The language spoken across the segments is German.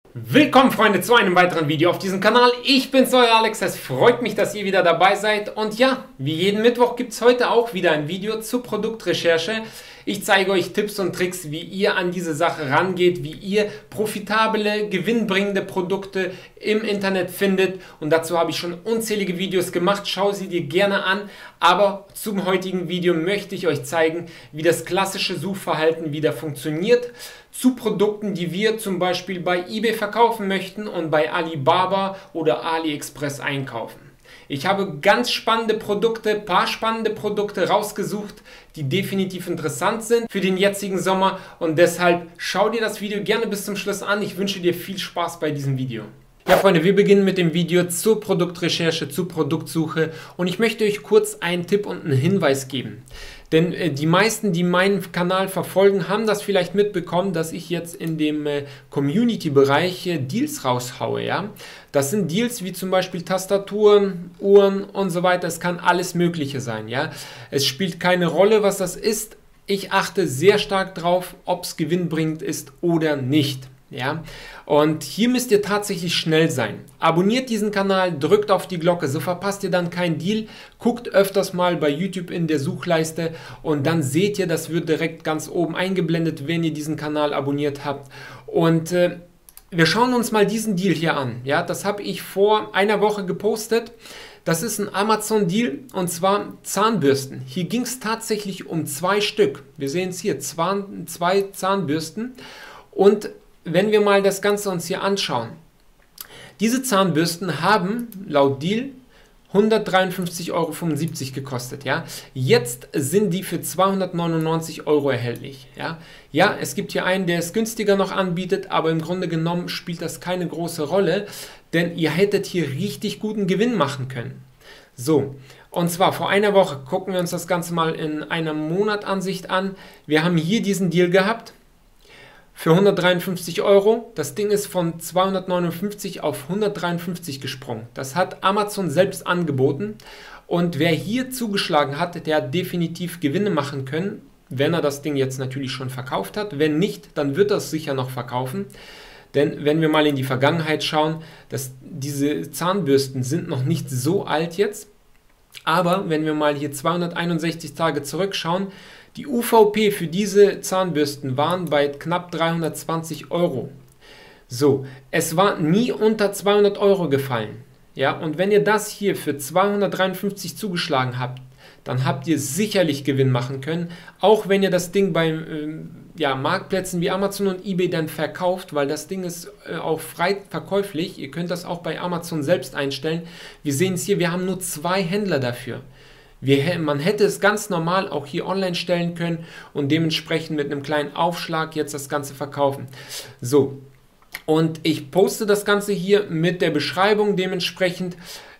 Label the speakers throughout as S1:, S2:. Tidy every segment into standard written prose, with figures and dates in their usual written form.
S1: Willkommen Freunde zu einem weiteren Video auf diesem Kanal. Ich bin's, euer Alex. Es freut mich, dass ihr wieder dabei seid. Und ja, wie jeden Mittwoch gibt es heute auch wieder ein Video zur Produktrecherche. Ich zeige euch Tipps und Tricks, wie ihr an diese Sache rangeht, wie ihr profitable, gewinnbringende Produkte im Internet findet. Und dazu habe ich schon unzählige Videos gemacht. Schau sie dir gerne an. Aber zum heutigen Video möchte ich euch zeigen, wie das klassische Suchverhalten wieder funktioniert zu Produkten, die wir zum Beispiel bei eBay verkaufen möchten und bei Alibaba oder AliExpress einkaufen. Ich habe ganz spannende Produkte, paar spannende Produkte rausgesucht, die definitiv interessant sind für den jetzigen Sommer, und deshalb schau dir das Video gerne bis zum Schluss an. Ich wünsche dir viel Spaß bei diesem Video. Ja Freunde, wir beginnen mit dem Video zur Produktrecherche, zur Produktsuche, und ich möchte euch kurz einen Tipp und einen Hinweis geben. Denn die meisten, die meinen Kanal verfolgen, haben das vielleicht mitbekommen, dass ich jetzt in dem Community-Bereich Deals raushaue. Ja? Das sind Deals wie zum Beispiel Tastaturen, Uhren und so weiter. Es kann alles Mögliche sein. Ja? Es spielt keine Rolle, was das ist. Ich achte sehr stark drauf, ob es gewinnbringend ist oder nicht. Ja, und hier müsst ihr tatsächlich schnell sein. Abonniert diesen Kanal, drückt auf die Glocke, so verpasst ihr dann keinen Deal. Guckt öfters mal bei YouTube in der Suchleiste und dann seht ihr, das wird direkt ganz oben eingeblendet, wenn ihr diesen Kanal abonniert habt. Und wir schauen uns mal diesen Deal hier an. Ja, das habe ich vor einer Woche gepostet. Das ist ein Amazon-Deal, und zwar Zahnbürsten. Hier ging es tatsächlich um 2 Stück. Wir sehen es hier, 2 Zahnbürsten. Und wenn wir mal das Ganze uns hier anschauen, diese Zahnbürsten haben laut Deal 153,75 € gekostet. Ja? Jetzt sind die für 299 € erhältlich. Ja, es gibt hier einen, der es günstiger noch anbietet, aber im Grunde genommen spielt das keine große Rolle, denn ihr hättet hier richtig guten Gewinn machen können. So, und zwar vor einer Woche, gucken wir uns das Ganze mal in einer Monatansicht an. Wir haben hier diesen Deal gehabt für 153 €. Das Ding ist von 259 auf 153 gesprungen. Das hat Amazon selbst angeboten. Und wer hier zugeschlagen hat, der hat definitiv Gewinne machen können, wenn er das Ding jetzt natürlich schon verkauft hat. Wenn nicht, dann wird er es sicher noch verkaufen. Denn wenn wir mal in die Vergangenheit schauen, diese Zahnbürsten sind noch nicht so alt jetzt. Aber wenn wir mal hier 261 Tage zurückschauen, die UVP für diese Zahnbürsten waren bei knapp 320 €. So, es war nie unter 200 € gefallen. Ja, und wenn ihr das hier für 253 zugeschlagen habt, dann habt ihr sicherlich Gewinn machen können, auch wenn ihr das Ding bei Marktplätzen wie Amazon und eBay dann verkauft, weil das Ding ist auch frei verkäuflich. Ihr könnt das auch bei Amazon selbst einstellen. Wir sehen es hier, wir haben nur 2 Händler dafür. Man hätte es ganz normal auch hier online stellen können und dementsprechend mit einem kleinen Aufschlag jetzt das Ganze verkaufen. So, und ich poste das Ganze hier mit der Beschreibung dementsprechend,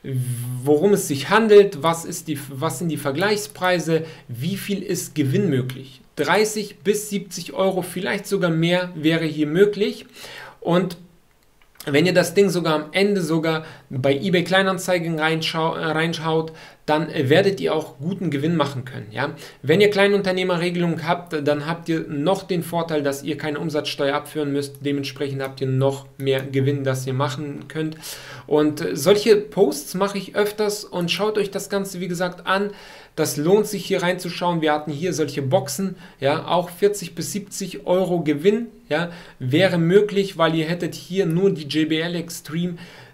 S1: worum es sich handelt, was sind die Vergleichspreise, wie viel ist Gewinn möglich. 30 bis 70 €, vielleicht sogar mehr wäre hier möglich. Und wenn ihr das Ding sogar am Ende sogar bei eBay Kleinanzeigen reinschaut, dann werdet ihr auch guten Gewinn machen können. Ja? Wenn ihr Kleinunternehmerregelung habt, dann habt ihr noch den Vorteil, dass ihr keine Umsatzsteuer abführen müsst. Dementsprechend habt ihr noch mehr Gewinn, das ihr machen könnt. Und solche Posts mache ich öfters, und schaut euch das Ganze wie gesagt an. Das lohnt sich hier reinzuschauen. Wir hatten hier solche Boxen, ja, auch 40 bis 70 € Gewinn, ja, wäre möglich, weil ihr hättet hier nur die JBL Extreme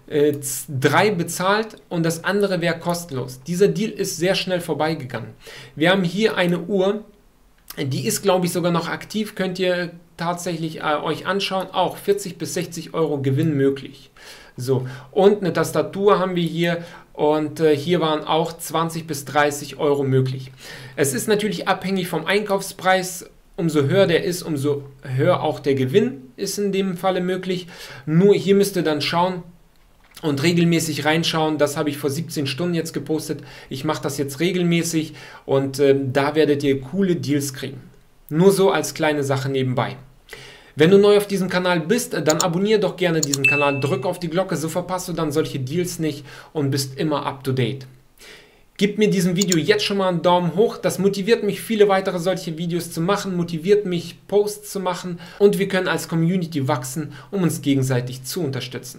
S1: 3 bezahlt und das andere wäre kostenlos. Dieser Deal ist sehr schnell vorbeigegangen. Wir haben hier eine Uhr, die ist glaube ich sogar noch aktiv, könnt ihr tatsächlich euch anschauen, auch 40 bis 60 € Gewinn möglich. So, und eine Tastatur haben wir hier, und hier waren auch 20 bis 30 € möglich. Es ist natürlich abhängig vom Einkaufspreis. Umso höher der ist, umso höher auch der Gewinn ist in dem Falle möglich. Nur hier müsst ihr dann schauen und regelmäßig reinschauen. Das habe ich vor 17 Stunden jetzt gepostet. Ich mache das jetzt regelmäßig, und da werdet ihr coole Deals kriegen. Nur so als kleine Sache nebenbei. Wenn du neu auf diesem Kanal bist, dann abonniere doch gerne diesen Kanal, drück auf die Glocke, so verpasst du dann solche Deals nicht und bist immer up to date. Gebt mir diesem Video jetzt schon mal einen Daumen hoch. Das motiviert mich, viele weitere solche Videos zu machen, motiviert mich, Posts zu machen und wir können als Community wachsen, um uns gegenseitig zu unterstützen.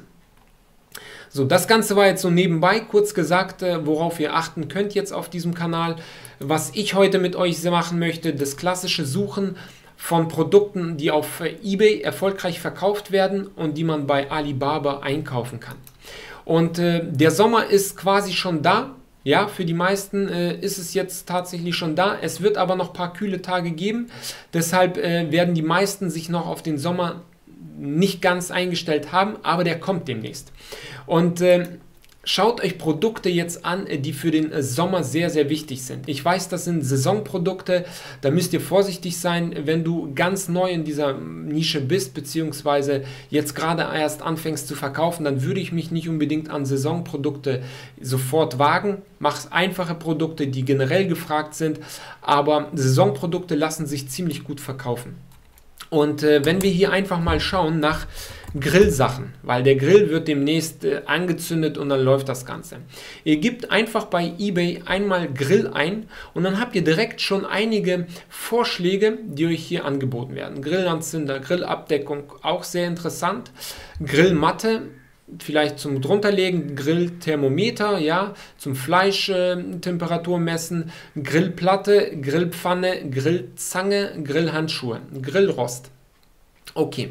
S1: So, das Ganze war jetzt so nebenbei, kurz gesagt, worauf ihr achten könnt jetzt auf diesem Kanal. Was ich heute mit euch machen möchte, das klassische Suchen von Produkten, die auf eBay erfolgreich verkauft werden und die man bei Alibaba einkaufen kann. Und der Sommer ist quasi schon da. Ja, für die meisten ist es jetzt tatsächlich schon da. Es wird aber noch ein paar kühle Tage geben. Deshalb werden die meisten sich noch auf den Sommer nicht ganz eingestellt haben, aber der kommt demnächst. Und schaut euch Produkte jetzt an, die für den Sommer sehr, sehr wichtig sind. Ich weiß, das sind Saisonprodukte, da müsst ihr vorsichtig sein, wenn du ganz neu in dieser Nische bist, beziehungsweise jetzt gerade erst anfängst zu verkaufen, dann würde ich mich nicht unbedingt an Saisonprodukte sofort wagen. Mach einfache Produkte, die generell gefragt sind, aber Saisonprodukte lassen sich ziemlich gut verkaufen. Und wenn wir hier einfach mal schauen nach Grillsachen, weil der Grill wird demnächst angezündet und dann läuft das Ganze. Ihr gebt einfach bei eBay einmal Grill ein und dann habt ihr direkt schon einige Vorschläge, die euch hier angeboten werden. Grillanzünder, Grillabdeckung, auch sehr interessant. Grillmatte, vielleicht zum drunterlegen, Grillthermometer, ja, zum Fleischtemperatur messen, Grillplatte, Grillpfanne, Grillzange, Grillhandschuhe, Grillrost. Okay.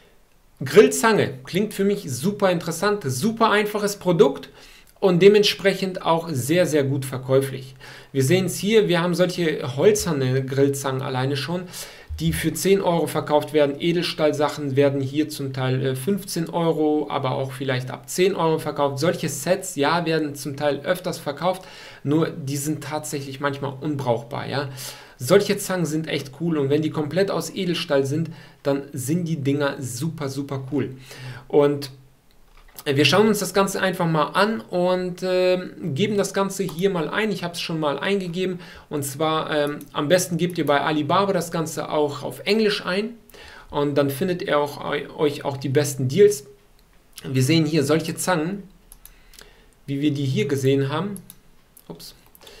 S1: Grillzange klingt für mich super interessant, super einfaches Produkt und dementsprechend auch sehr, sehr gut verkäuflich. Wir sehen es hier, wir haben solche holzerne Grillzangen alleine schon, die für 10 Euro verkauft werden. Edelstahlsachen werden hier zum Teil 15 Euro, aber auch vielleicht ab 10 Euro verkauft. Solche Sets, ja, werden zum Teil öfters verkauft, nur die sind tatsächlich manchmal unbrauchbar, ja. Solche Zangen sind echt cool und wenn die komplett aus Edelstahl sind, dann sind die Dinger super, super cool. Und wir schauen uns das Ganze einfach mal an und geben das Ganze hier mal ein. Ich habe es schon mal eingegeben und zwar am besten gebt ihr bei Alibaba das Ganze auch auf Englisch ein und dann findet ihr euch auch die besten Deals. Wir sehen hier solche Zangen, wie wir die hier gesehen haben. Ups.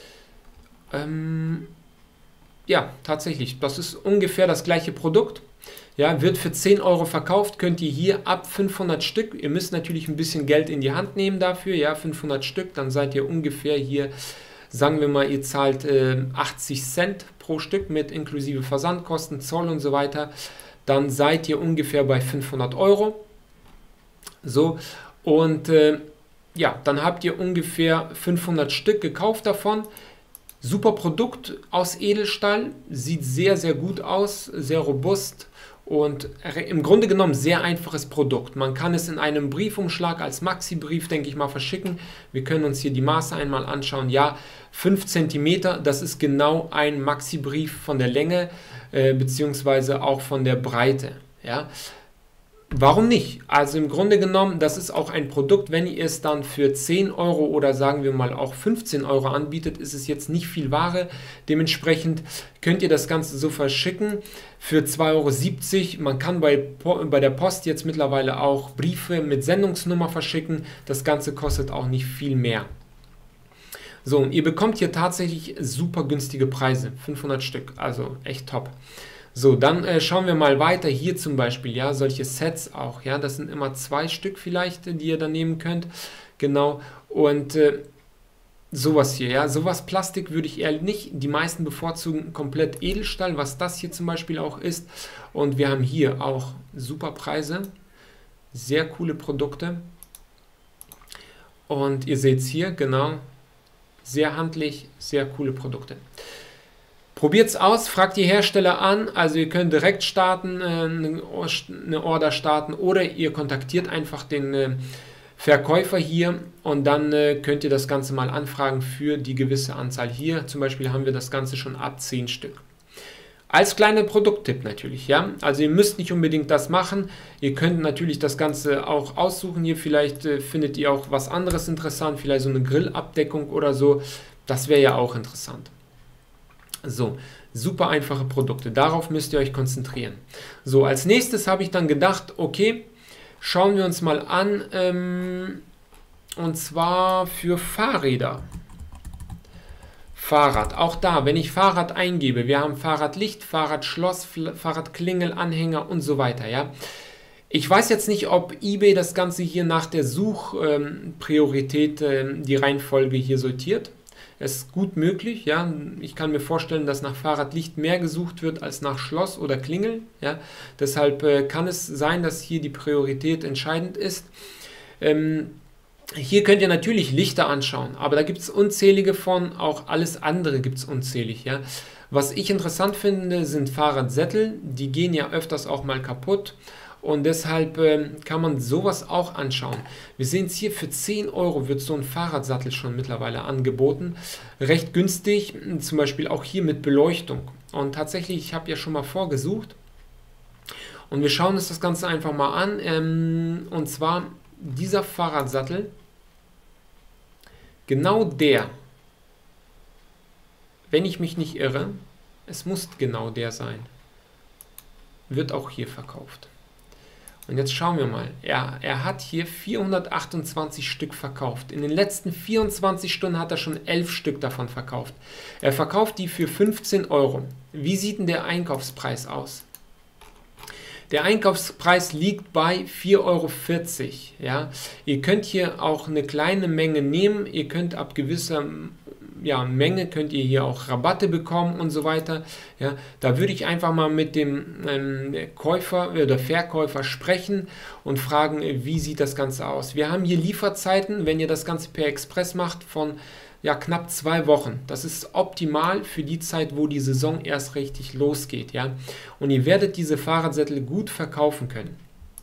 S1: Ja, tatsächlich, das ist ungefähr das gleiche Produkt. Ja, wird für 10 Euro verkauft, könnt ihr hier ab 500 Stück, ihr müsst natürlich ein bisschen Geld in die Hand nehmen dafür, ja, 500 Stück, dann seid ihr ungefähr hier, sagen wir mal, ihr zahlt 80 Cent pro Stück mit inklusive Versandkosten, Zoll und so weiter, dann seid ihr ungefähr bei 500 Euro. So, und ja, dann habt ihr ungefähr 500 Stück gekauft davon. Super Produkt aus Edelstahl, sieht sehr, sehr gut aus, sehr robust und im Grunde genommen sehr einfaches Produkt. Man kann es in einem Briefumschlag als Maxi-Brief, denke ich mal, verschicken. Wir können uns hier die Maße einmal anschauen. Ja, 5 cm, das ist genau ein Maxi-Brief von der Länge beziehungsweise auch von der Breite. Ja. Warum nicht? Also im Grunde genommen, das ist auch ein Produkt, wenn ihr es dann für 10 Euro oder sagen wir mal auch 15 Euro anbietet, ist es jetzt nicht viel Ware. Dementsprechend könnt ihr das Ganze so verschicken für 2,70 Euro. Man kann bei der Post jetzt mittlerweile auch Briefe mit Sendungsnummer verschicken. Das Ganze kostet auch nicht viel mehr. So, und ihr bekommt hier tatsächlich super günstige Preise, 500 Stück, also echt top. So, dann schauen wir mal weiter. Hier zum Beispiel, ja, solche Sets auch, ja, das sind immer 2 Stück vielleicht, die ihr dann nehmen könnt, genau, und sowas hier, ja, sowas Plastik würde ich eher nicht, die meisten bevorzugen komplett Edelstahl, was das hier zum Beispiel auch ist, und wir haben hier auch super Preise, sehr coole Produkte, und ihr seht es hier, genau, sehr handlich, sehr coole Produkte. Probiert es aus, fragt die Hersteller an, also ihr könnt direkt starten, eine Order starten oder ihr kontaktiert einfach den Verkäufer hier und dann könnt ihr das Ganze mal anfragen für die gewisse Anzahl. Hier zum Beispiel haben wir das Ganze schon ab 10 Stück. Als kleiner Produkttipp natürlich, ja, also ihr müsst nicht unbedingt das machen, ihr könnt natürlich das Ganze auch aussuchen, hier vielleicht findet ihr auch was anderes interessant, vielleicht so eine Grillabdeckung oder so, das wäre ja auch interessant. So, super einfache Produkte, darauf müsst ihr euch konzentrieren. So, als nächstes habe ich dann gedacht, okay, schauen wir uns mal an, und zwar für Fahrräder. Fahrrad. Auch da, wenn ich Fahrrad eingebe, wir haben Fahrradlicht, Fahrradschloss, Fahrradklingel, Anhänger und so weiter. Ja. Ich weiß jetzt nicht, ob eBay das Ganze hier nach der Suchpriorität die Reihenfolge hier sortiert. Es ist gut möglich, ja. Ich kann mir vorstellen, dass nach Fahrradlicht mehr gesucht wird als nach Schloss oder Klingel. Ja. Deshalb kann es sein, dass hier die Priorität entscheidend ist. Hier könnt ihr natürlich Lichter anschauen, aber da gibt es unzählige von, auch alles andere gibt es unzählig. Ja. Was ich interessant finde, sind Fahrradsättel, die gehen ja öfters auch mal kaputt und deshalb kann man sowas auch anschauen. Wir sehen es hier, für 10 Euro wird so ein Fahrradsattel schon mittlerweile angeboten, recht günstig, zum Beispiel auch hier mit Beleuchtung. Und tatsächlich, ich habe ja schon mal vorgesucht und wir schauen uns das Ganze einfach mal an, und zwar dieser Fahrradsattel, genau der, wenn ich mich nicht irre, es muss genau der sein, wird auch hier verkauft. Und jetzt schauen wir mal, er hat hier 428 Stück verkauft. In den letzten 24 Stunden hat er schon 11 Stück davon verkauft. Er verkauft die für 15 Euro. Wie sieht denn der Einkaufspreis aus? Der Einkaufspreis liegt bei 4,40 Euro. Ja. Ihr könnt hier auch eine kleine Menge nehmen. Ihr könnt ab gewisser Menge könnt ihr hier auch Rabatte bekommen und so weiter. Ja. Da würde ich einfach mal mit dem Käufer oder Verkäufer sprechen und fragen, wie sieht das Ganze aus. Wir haben hier Lieferzeiten, wenn ihr das Ganze per Express macht, von knapp 2 Wochen. Das ist optimal für die Zeit, wo die Saison erst richtig losgeht. Ja? Und ihr werdet diese Fahrradsättel gut verkaufen können.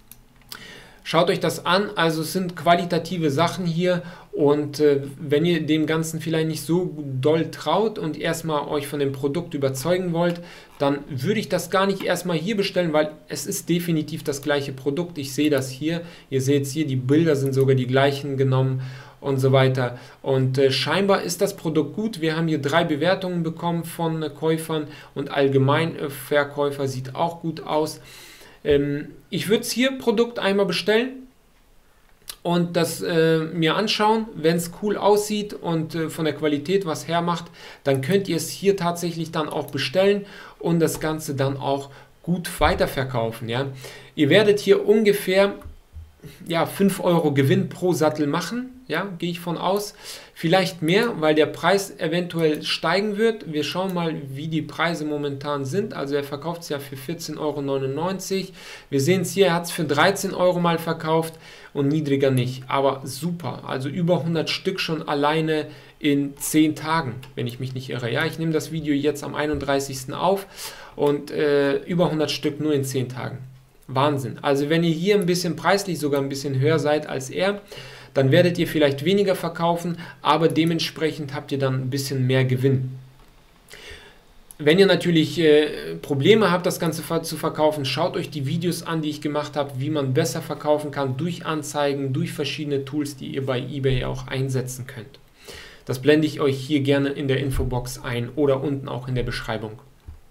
S1: Schaut euch das an, also es sind qualitative Sachen hier und wenn ihr dem Ganzen vielleicht nicht so doll traut und erstmal euch von dem Produkt überzeugen wollt, dann würde ich das gar nicht erstmal hier bestellen, weil es ist definitiv das gleiche Produkt. Ich sehe das hier, ihr seht es hier, die Bilder sind sogar die gleichen genommen und so weiter. Und scheinbar ist das Produkt gut. Wir haben hier 3 Bewertungen bekommen von Käufern und allgemein Verkäufer sieht auch gut aus. Ich würde es hier Produkt einmal bestellen und das mir anschauen. Wenn es cool aussieht und von der Qualität was hermacht, dann könnt ihr es hier tatsächlich dann auch bestellen und das Ganze dann auch gut weiterverkaufen. Ja? Ihr werdet hier ungefähr 5 Euro Gewinn pro Sattel machen, ja, gehe ich von aus. Vielleicht mehr, weil der Preis eventuell steigen wird. Wir schauen mal, wie die Preise momentan sind. Also er verkauft es ja für 14,99 Euro. Wir sehen es hier, er hat es für 13 Euro mal verkauft und niedriger nicht. Aber super, also über 100 Stück schon alleine in 10 Tagen, wenn ich mich nicht irre. Ja, ich nehme das Video jetzt am 31. auf und über 100 Stück nur in 10 Tagen. Wahnsinn. Also wenn ihr hier ein bisschen preislich sogar ein bisschen höher seid als er, dann werdet ihr vielleicht weniger verkaufen, aber dementsprechend habt ihr dann ein bisschen mehr Gewinn. Wenn ihr natürlich Probleme habt, das Ganze zu verkaufen, schaut euch die Videos an, die ich gemacht habe, wie man besser verkaufen kann durch Anzeigen, durch verschiedene Tools, die ihr bei eBay auch einsetzen könnt. Das blende ich euch hier gerne in der Infobox ein oder unten auch in der Beschreibung.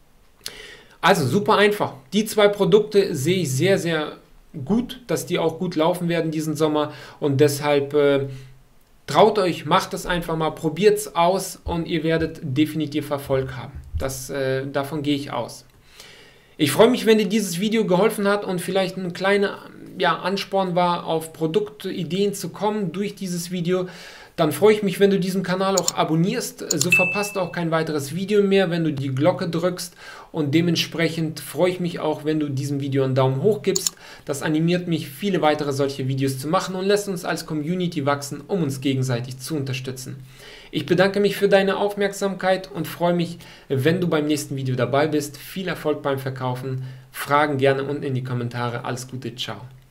S1: Also super einfach. Die 2 Produkte sehe ich sehr, sehr gut, dass die auch gut laufen werden diesen Sommer und deshalb traut euch, macht es einfach mal, probiert es aus und ihr werdet definitiv Erfolg haben. Davon gehe ich aus. Ich freue mich, wenn dir dieses Video geholfen hat und vielleicht ein kleiner Ansporn war, auf Produktideen zu kommen durch dieses Video. Dann freue ich mich, wenn du diesen Kanal auch abonnierst, so verpasst du auch kein weiteres Video mehr, wenn du die Glocke drückst und dementsprechend freue ich mich auch, wenn du diesem Video einen Daumen hoch gibst. Das animiert mich, viele weitere solche Videos zu machen und lässt uns als Community wachsen, um uns gegenseitig zu unterstützen. Ich bedanke mich für deine Aufmerksamkeit und freue mich, wenn du beim nächsten Video dabei bist. Viel Erfolg beim Verkaufen, Fragen gerne unten in die Kommentare. Alles Gute, ciao.